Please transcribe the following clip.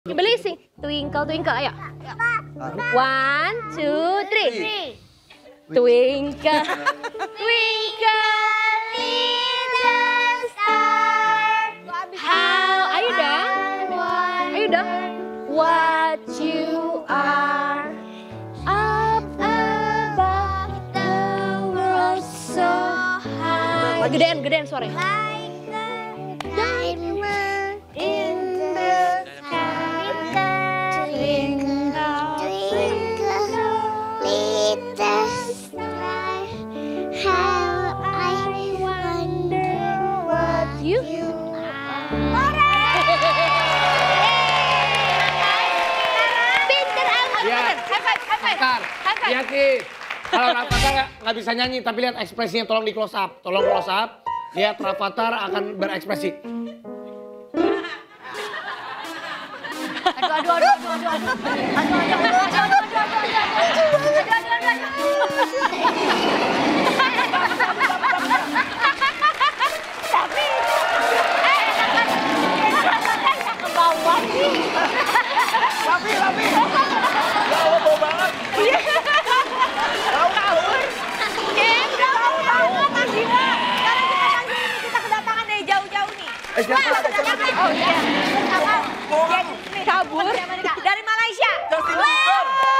Beli sing twinkle twinkle ayo. 1, 2, 3. Twinkle twinkle little star. How ayo dong. Ayo dong. What you are up above the world so high. Gedean suaranya. Yakin. Kalau Rafathar nggak bisa nyanyi, tapi lihat ekspresinya, tolong di close up. Tolong close up. Lihat Rafathar akan berekspresi. Lapi. Jauh bau banget. Kita kedatangan dari jauh-jauh nih. Kabur dari Malaysia. Justin Bieber.